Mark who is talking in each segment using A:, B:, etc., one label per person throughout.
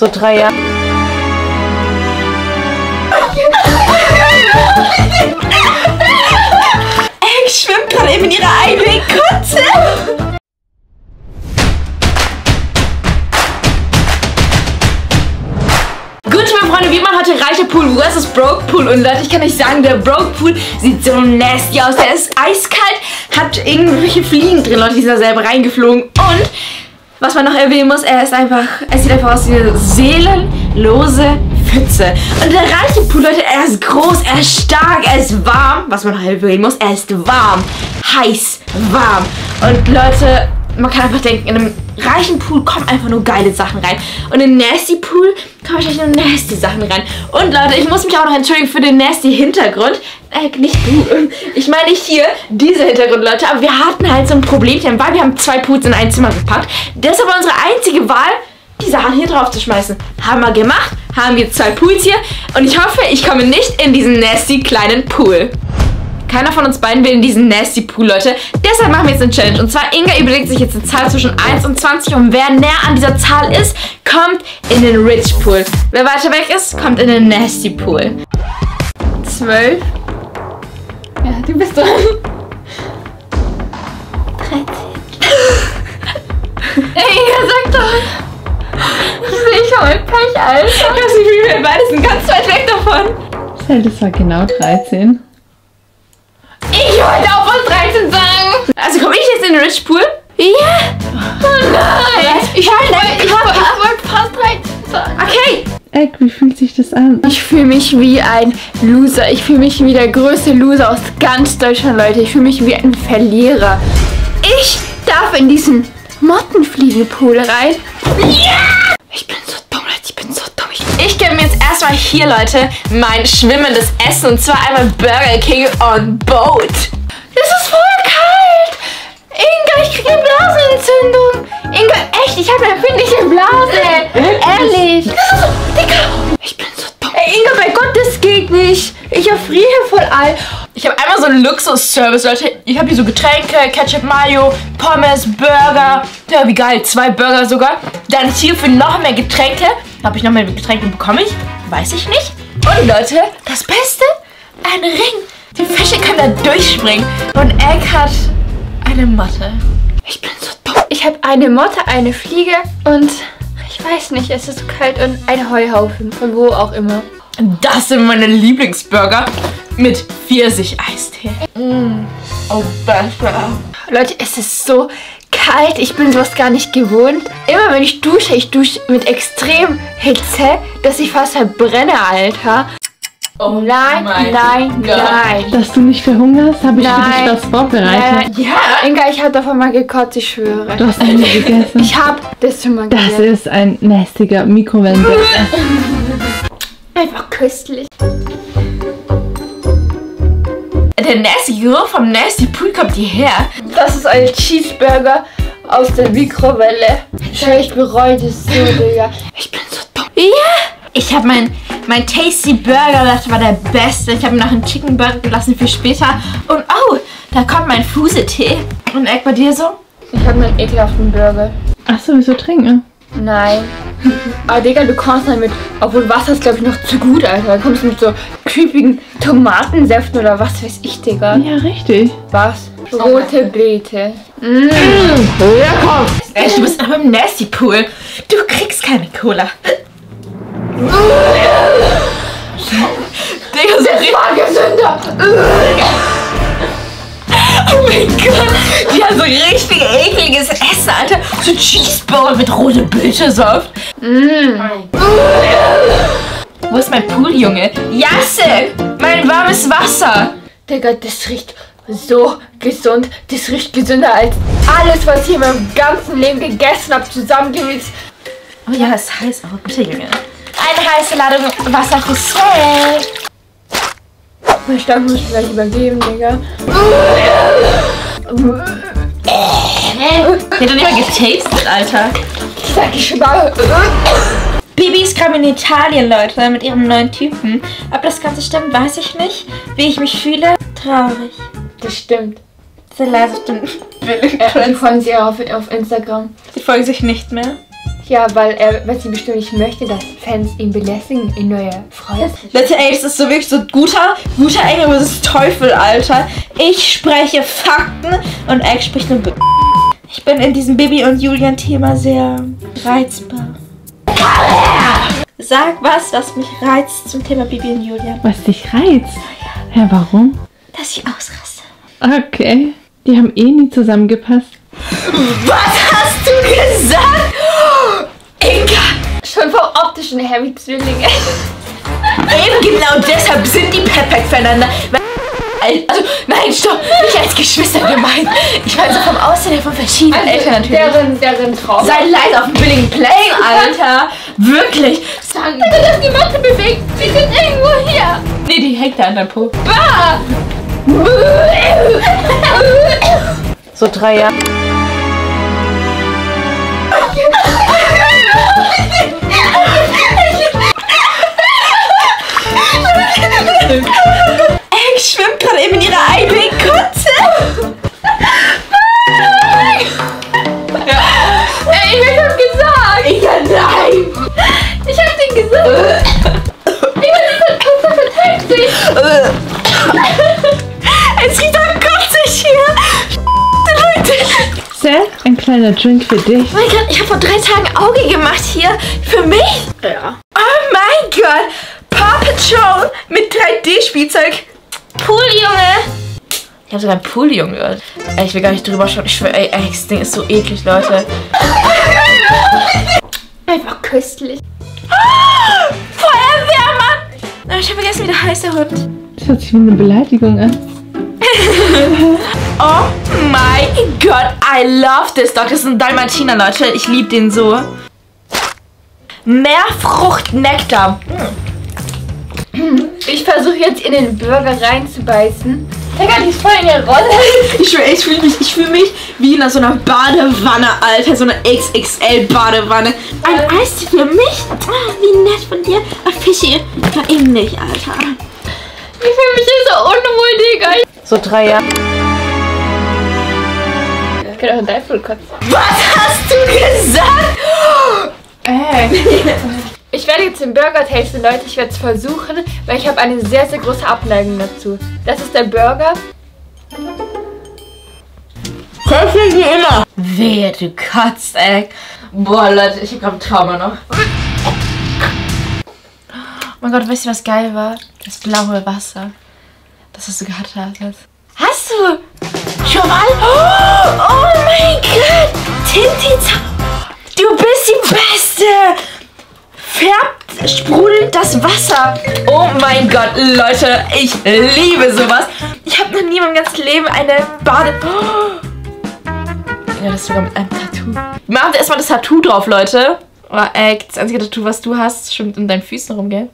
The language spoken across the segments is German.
A: so 3 Jahren.
B: Ich schwimme gerade eben in ihrer eigenen Kotze. Gut, meine Freunde, wie man heute reicher Pool versus Broke Pool. Und Leute, ich kann euch sagen, der Broke Pool sieht so nasty aus. Der ist eiskalt, hat irgendwelche Fliegen drin, Leute, die sind da selber reingeflogen. Und was man noch erwähnen muss, er sieht einfach aus wie eine seelenlose Pfütze. Und der reiche Pool, Leute, er ist groß, er ist stark, er ist warm. Was man noch erwähnen muss, er ist warm, heiß, warm. Und Leute, man kann einfach denken, in einem reichen Pool kommen einfach nur geile Sachen rein. Und in einem Nasty Pool kommen wahrscheinlich nur nasty Sachen rein. Und Leute, ich muss mich auch noch entschuldigen für den nasty Hintergrund. Nicht du. Ich meine nicht hier, dieser Hintergrund, Leute. Aber wir hatten halt so ein Problemchen, weil wir haben 2 Pools in ein Zimmer gepackt. Deshalb war unsere einzige Wahl, die Sachen hier drauf zu schmeißen. Haben wir gemacht, haben wir 2 Pools hier. Und ich hoffe, ich komme nicht in diesen nasty kleinen Pool. Keiner von uns beiden will in diesen nasty Pool, Leute. Deshalb machen wir jetzt eine Challenge. Und zwar, Inga überlegt sich jetzt eine Zahl zwischen 1 und 20. Und wer näher an dieser Zahl ist, kommt in den Rich Pool. Wer weiter weg ist, kommt in den Nasty Pool. 12. Ja, du bist dran. 13. Inga, sag doch. Ich sehe schon mit Pech, Alter. Ich hab das Gefühl, wir beide sind ganz weit weg davon.
A: Das war genau 13.
B: Ich wollte auch was 13 sagen. Also komme ich jetzt in den Rich Pool? Ja. Oh nein. Ich wollte fast 13 sagen. Okay.
A: Egg, wie fühlt sich das an?
C: Ich fühle mich wie ein Loser. Ich fühle mich wie der größte Loser aus ganz Deutschland, Leute. Ich fühle mich wie ein Verlierer. Ich darf in diesen Mottenfliegenpool rein.
B: Ja! Ich bin so dumm, Leute. Ich bin so dumm. Ich gebe mir jetzt erstmal hier, Leute, mein schwimmendes Essen. Und zwar einmal Burger King on Boat. Das ist voll kalt. Inga, ich kriege eine Blasenentzündung. Inga, echt, ich habe eine empfindliche Blase. Ehrlich. Das ist so, Digga. Ich bin so dumm.
C: Ey, Inga, bei Gott, das geht nicht. Ich erfriere voll all.
B: Ich habe einmal so einen Luxus-Service, Leute. Ich habe hier so Getränke, Ketchup, Mayo, Pommes, Burger. Ja, wie geil, 2 Burger sogar. Dann ist hier für noch mehr Getränke. Habe ich noch mehr Getränke bekomme ich? Weiß ich nicht. Und Leute, das Beste, ein Ring. Die Fische können da durchspringen. Und Egg hat eine Motte. Ich bin so dumm.
C: Ich habe eine Motte, eine Fliege und ich weiß nicht, es ist so kalt und ein Heuhaufen, von wo auch immer.
B: Das sind meine Lieblingsburger mit Pfirsich-Eistee. Oh, besser.
C: Leute, es ist so kalt, ich bin sowas gar nicht gewohnt. Immer wenn ich dusche mit extrem Hitze, dass ich fast verbrenne, Alter.
B: Oh
C: nein, nein, nein.
A: Dass du nicht verhungerst, habe ich für dich was vorbereitet.
B: Ja.
C: Inga, ich habe davon mal gekotzt, ich schwöre.
A: Du hast noch nie gegessen.
C: Ich habe das schon mal
A: Das
C: gegessen.
A: ist ein nastiger Mikrowellenburger.
C: Einfach köstlich.
B: Der nasty Geruch vom Nasty Pool kommt hierher.
C: Das ist ein Cheeseburger aus der Mikrowelle. Ich bereue das so, Digga.
B: Ich bin so dumm. Ja. Ich habe mein Tasty Burger, das war der beste. Ich habe mir noch einen Chicken Burger gelassen für später. Und oh, da kommt mein Fusetee. Und Egg, bei dir so?
C: Ich habe einen ekelhaften Burger.
A: Achso, wieso trinken?
C: Nein. Aber Digga, du kommst damit, obwohl Wasser ist glaube ich noch zu gut, Alter. Du kommst mit so creepigen Tomatensäften oder was weiß ich, Digga.
A: Ja, richtig.
C: Was? Rote Beete.
B: Lecker. Echt, du bist aber im Nasty Pool. Du kriegst keine Cola. Digga, so richtig.
C: Gesünder.
B: Oh mein Gott. Die haben so richtig ekliges Essen, Alter. So Cheeseburger mit rote Beete-Saft. Wo ist mein Pool, Junge? Jasse! Mein warmes Wasser.
C: Digga, das riecht so gesund. Das riecht gesünder als alles, was ich in meinem ganzen Leben gegessen habe, zusammengemixt.
B: Oh ja, es ist heiß, aber bitte, Junge. Eine heiße Ladung Wasser für Sally.
C: Mein Stank muss ich gleich übergeben, Digga.
B: Der hat doch nicht mal getastet, Alter.
C: Ich sag, ich schwöre.
B: Bibis kam in Italien, Leute, mit ihrem neuen Typen. Ob das Ganze stimmt, weiß ich nicht. Wie ich mich fühle, traurig.
C: Das stimmt.
B: Sehr leise stimmt.
C: Wir folgen sie auf Instagram.
B: Sie folgen sich nicht mehr.
C: Ja, weil sie bestimmt nicht möchte, dass Fans ihn belästigen in neuer Freude.
B: Leute, ey, das ist so wirklich so guter Engel versus Teufel, Alter. Ich spreche Fakten und Egg spricht nur Ich bin in diesem Bibi und Julian-Thema sehr reizbar. Sag was mich reizt zum Thema Bibi und Julian.
A: Was dich reizt? Ja, warum?
B: Dass ich ausraste.
A: Okay. Die haben eh nie zusammengepasst.
B: Was hast du gesagt? Inga!
C: Schon vom optischen her wie Zwillinge.
B: Eben genau deshalb sind die perfekt füreinander. Also, nein, stopp! Nicht als Geschwister gemeint. Ich meine so vom Aussehen her von verschiedenen Eltern natürlich.
C: Deren Traum.
B: Sei leise auf dem billigen Play, Alter. Wirklich.
C: Sagen, bitte, dass die Motte bewegt. Sie sind irgendwo hier.
B: Nee, die hängt da an deinem Po.
C: Bah!
B: So 3 Jahre. Ich schwimmt gerade eben in ihrer eigenen Kotze.
C: Ey, ich hab gesagt.
B: Ja, nein.
C: Ich hab den gesagt. Ich will nicht Kotze verteilt sich.
B: Es riecht doch kotzig hier. Leute.
A: Seth, ein kleiner Drink für dich.
B: Oh mein Gott, ich habe vor 3 Tagen Auge gemacht hier. Für mich?
C: Ja.
B: Oh mein Gott. Paw Patrol mit 3D-Spielzeug. Pool-Junge. Ich habe sogar einen Pool-Junge gehört. Ey, ich will gar nicht drüber schauen. Ich schwöre, ey, das Ding ist so eklig, Leute.
C: Einfach köstlich.
B: Feuerwehrmann. Ich habe vergessen, wie der heißt, der Hund.
A: Das hört sich wie eine Beleidigung an.
B: Oh mein Gott, I love this dog. Das ist ein Dalmatiner, Leute. Ich liebe den so. Meerfruchtnektar.
C: Ich versuche jetzt in den Burger reinzubeißen. Digga, die ist voll in der Rolle.
B: Ich schwöre, ich fühle mich wie in so einer Badewanne, Alter. So eine XXL-Badewanne. Ein Eistee für mich? Ah, wie nett von dir. Ach, Fischi. Ja, eben nicht, Alter.
C: Ich fühle mich hier so unwohl, Digga.
B: So 3 Jahre.
C: Ich kann auch in dein Pool kotzen.
B: Was hast du gesagt?
C: Ich werde jetzt den Burger tasten, Leute. Ich werde es versuchen, weil ich habe eine sehr, sehr große Abneigung dazu. Das ist der Burger.
B: Köpfe wie immer. Wehe, du kotzt, ey. Boah, Leute, ich habe gerade ein Trauma noch. Oh mein Gott, weißt du, was geil war? Das blaue Wasser. Das hast du gehabt hast. Hast du? Schon mal? Oh mein Gott. Tinti, du bist die Beste. Färbt, sprudelt das Wasser. Oh mein Gott, Leute, ich liebe sowas. Ich habe noch nie in meinem ganzen Leben eine Bade... Ja, das ist sogar mit einem Tattoo. Machen wir erstmal das Tattoo drauf, Leute. Oh, das einzige Tattoo, was du hast, schwimmt in deinen Füßen rum, gell?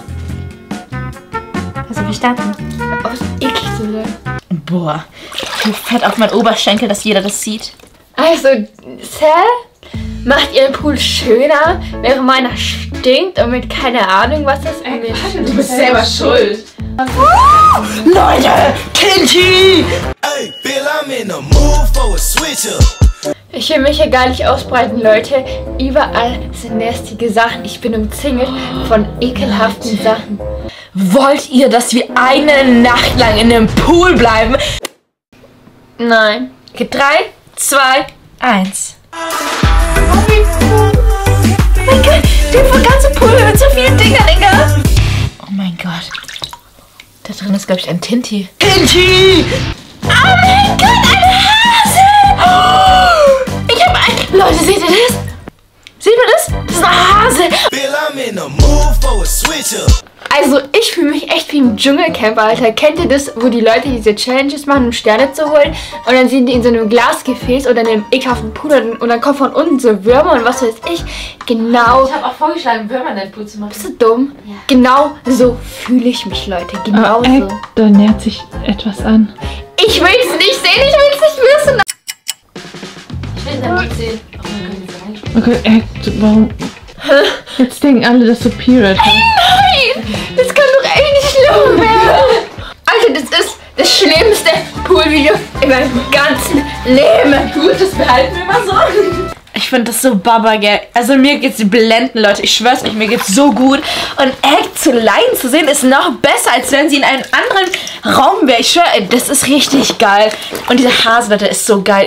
B: Hast du verstanden?
C: Oh, ist eklig so sein.
B: Boah, viel Fett auf meinen Oberschenkel, dass jeder das sieht.
C: Also, Sal macht ihren Pool schöner, während meiner stinkt und mit keine Ahnung, was das ist.
B: Du bist selber schuld. Leute, Tinti!
D: Hey, Bill, I'm in the mood for a switch up.
C: Ich will mich hier gar nicht ausbreiten, Leute. Überall sind lästige Sachen. Ich bin umzingelt von ekelhaften Sachen.
B: Wollt ihr, dass wir eine Nacht lang in dem Pool bleiben?
C: Nein.
B: Okay, 3, 2, 1. Oh mein Gott, der ganze Pool mit so vielen Dingern, Digga. Oh mein Gott. Da drin ist, glaube ich, ein Tinti. Tinti! Oh mein Gott, ein Hase! Oh, ich habe ein... Leute, seht ihr das? Seht ihr das? Das ist ein Hase.
D: Bill, I'm in the mood for a switch up.
C: Also, ich fühle mich echt wie im Dschungelcamp, Alter. Kennt ihr das, wo die Leute diese Challenges machen, um Sterne zu holen? Und dann sind die in so einem Glasgefäß oder in einem ekelhaften Pool und dann kommen von unten so Würmer und was weiß ich. Genau.
B: Ich habe auch vorgeschlagen, Würmer in den Pool zu machen.
C: Bist du dumm? Ja. Genau so fühle ich mich, Leute. Genau
A: Oh,
C: so.
A: da nähert sich etwas an.
C: Ich will es nicht sehen, ich will es nicht wissen.
B: Ich will es nicht sehen.
A: Okay, warum? Jetzt denken alle, dass du Period hast.
C: Nein! Das kann doch echt nicht schlimm werden. Alter, das ist das schlimmste Poolvideo in meinem ganzen Leben.
B: Gut, das behalten wir mal so. ich finde das so babageil. Also mir geht's blenden, Leute. Ich schwör's euch, mir geht's so gut. Und Egg zu Leiden zu sehen, ist noch besser, als wenn sie in einem anderen Raum wäre. Ich schwöre, das ist richtig geil. Und dieser Hase, Leute, ist so geil.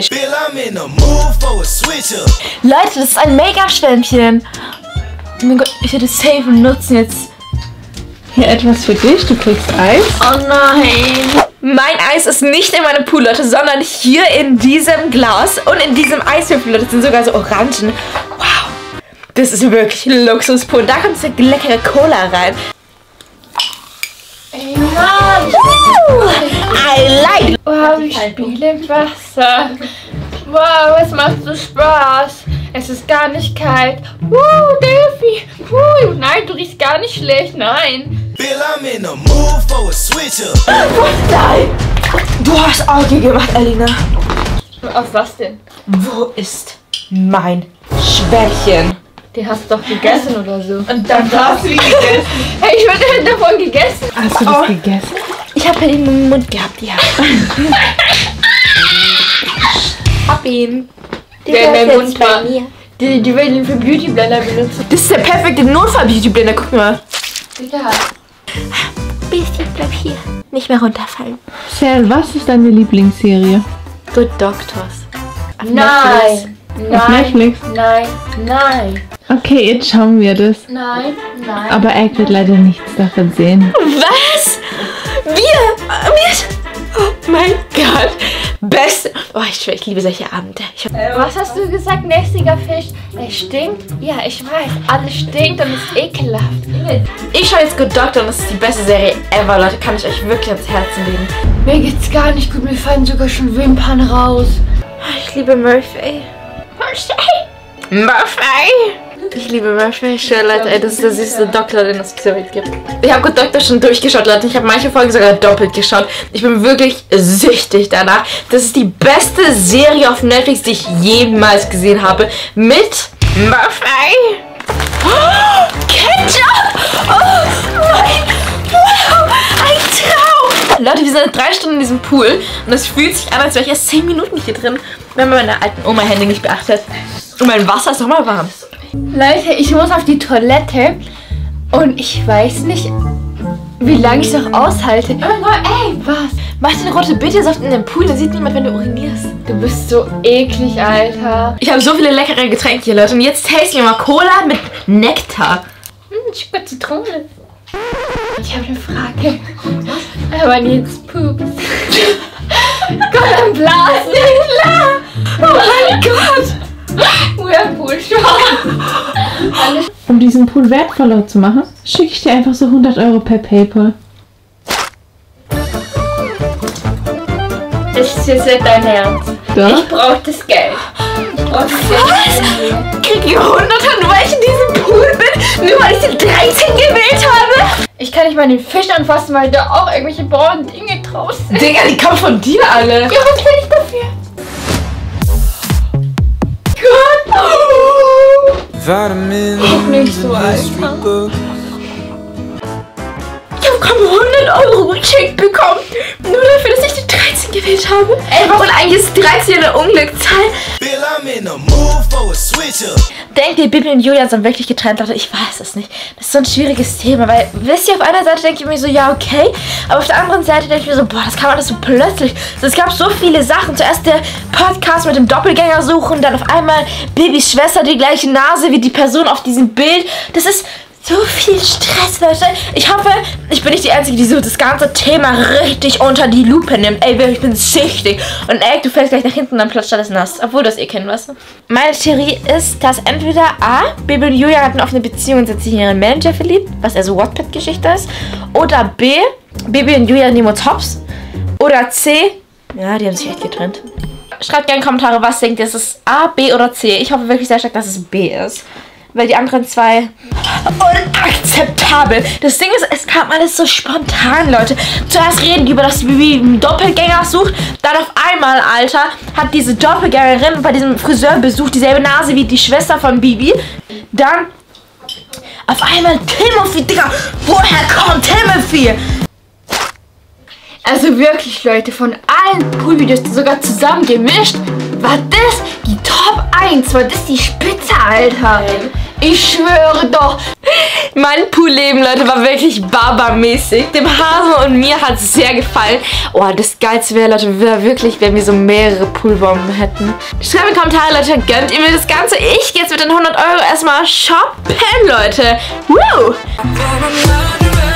B: Leute, das ist ein Make-up-Schwämmchen. Oh mein Gott, ich werde es safe nutzen jetzt.
A: Hier etwas für dich, du kriegst Eis.
B: Oh nein. Mein Eis ist nicht in meinem Pool, Leute, sondern hier in diesem Glas. Und in diesem Eiswürfel, Leute, sind sogar so Orangen. Wow. Das ist wirklich Luxuspool. Da kommt diese leckere Cola rein.
C: Ey, Mann!
B: I like.
C: Wow, ich spiele im Wasser. Wow, es macht so Spaß. Es ist gar nicht kalt. Delphi. Nein, du riechst gar nicht schlecht. Nein.
B: Nein. Du hast Auge gemacht, Alina.
C: Auf was denn?
B: Wo ist mein Schwämmchen?
C: Den hast du doch gegessen oder so.
B: Und dann hast du ihn gegessen.
C: Hey, ich würde davon gegessen.
A: Hast du das gegessen?
B: Ich habe ihn im Mund gehabt, ja. Hab ihn.
C: Der in meinem Mund war. Die will ihn für Beauty Blender benutzen.
B: Das ist der perfekte Notfall-Beauty Blender, guck mal.
C: Ja.
B: Bisschen, bleib hier. Nicht mehr runterfallen.
A: Sel, was ist deine Lieblingsserie?
B: Good Doctors.
C: Nein.
A: Auf Netflix?
C: Nein.
A: Okay, jetzt schauen wir das.
C: Nein.
A: Aber Egg wird leider nichts davon sehen.
B: Was? Oh mein Gott. Beste. Oh, ich schwöre, ich liebe solche Abende.
C: Was hast du gesagt, nächstiger Fisch? Er stinkt? Ja, ich weiß. Alles stinkt und ist ekelhaft.
B: Ich schaue jetzt Good Doctor und das ist die beste Serie ever, Leute. Kann ich euch wirklich ans Herzen legen.
C: Mir geht's gar nicht gut. Mir fallen sogar schon Wimpern raus.
B: Ich liebe Murphy. Ich liebe Murphy. Ich schwöre, Leute, ey, das ist der süßeste Doktor, den es bisher gibt. Ich habe Good Doctor schon durchgeschaut, Leute. Ich habe manche Folgen sogar doppelt geschaut. Ich bin wirklich süchtig danach. Das ist die beste Serie auf Netflix, die ich jemals gesehen habe. Mit Murphy. Oh, Ketchup! Oh mein, wow, ein Traum! Leute, wir sind 3 Stunden in diesem Pool und es fühlt sich an, als wäre ich erst 10 Minuten hier drin, wenn man meine alten Oma-Hände nicht beachtet. Und mein Wasser ist nochmal warm.
C: Leute, ich muss auf die Toilette und ich weiß nicht, wie lange ich noch aushalte. Oh mein Gott, ey, was?
B: Mach den rote Betesaft in den Pool, dann sieht niemand, wenn du urinierst.
C: Du bist so eklig, Alter.
B: Ich habe so viele leckere Getränke hier, Leute. Und jetzt tasten wir mal Cola mit Nektar.
C: Schmeckt Zitrone. Ich habe eine Frage. Aber jetzt Pups. Gott, am Blasen. Klar. Oh mein Gott. Whirlpool schon.
A: Um diesen Pool wertvoller zu machen, schicke ich dir einfach so 100 € per PayPal.
C: Das ist jetzt nicht dein Ernst.
A: Ja?
C: Ich brauche das Geld.
B: Was? Krieg ich 100, nur weil ich in diesem Pool bin? Nur weil ich den 13 gewählt habe?
C: Ich kann nicht mal den Fisch anfassen, weil da auch irgendwelche braunen Dinge draus sind.
B: Digga, die kommen von dir alle.
C: Ja, was will ich dafür? Nicht so, Alter.
B: Ich habe 100 € geschenkt bekommen. Nur dafür, dass ich die 13 gewählt habe. Ey, warum eigentlich ist 13 eine Unglückszahl? Denkt ihr, Bibi und Julian sind wirklich getrennt, Leute? Ich weiß es nicht. Das ist so ein schwieriges Thema, weil, wisst ihr, auf einer Seite denke ich mir so, ja, okay. Aber auf der anderen Seite denke ich mir so, boah, das kam alles so plötzlich. Es gab so viele Sachen. Zuerst der Podcast mit dem Doppelgänger suchen, dann auf einmal Bibis Schwester die gleiche Nase wie die Person auf diesem Bild. Das ist so viel Stress, Leute. Ich hoffe, ich bin nicht die Einzige, die so das ganze Thema richtig unter die Lupe nimmt. Ey, ich bin süchtig. Und ey, du fällst gleich nach hinten und dann platscht alles nass. Obwohl das eh kennen, weißt du? Meine Theorie ist, dass entweder A, Bibi und Julia hatten auf eine Beziehung und sind sich in ihren Manager verliebt, was also Wattpad-Geschichte ist. Oder B, Bibi und Julia nehmen uns hops. Oder C, ja, die haben sich echt getrennt. Schreibt gerne in die Kommentare, was denkt ihr, ist es A, B oder C? Ich hoffe wirklich sehr stark, dass es B ist. Weil die anderen zwei unakzeptabel. Das Ding ist, es kam alles so spontan, Leute. Zuerst reden die über, dass Bibi einen Doppelgänger sucht. Dann auf einmal, Alter, hat diese Doppelgängerin bei diesem Friseurbesuch dieselbe Nase wie die Schwester von Bibi. Dann auf einmal Timothy, Digga. Woher kommt Timothy?
C: Also wirklich, Leute, von allen Poolvideos sogar zusammen gemischt, war das die Top eins, weil das ist die Spitze, Alter. Ich schwöre doch.
B: Mein Poolleben, Leute, war wirklich barbarmäßig. Dem Hasen und mir hat es sehr gefallen. Oh, das Geilste wäre, Leute, wäre wirklich, wenn wir so mehrere Poolbomben hätten. Schreibt in die Kommentare, Leute, gönnt ihr mir das Ganze? Ich gehe jetzt mit den 100 € erstmal shoppen, Leute. Woo!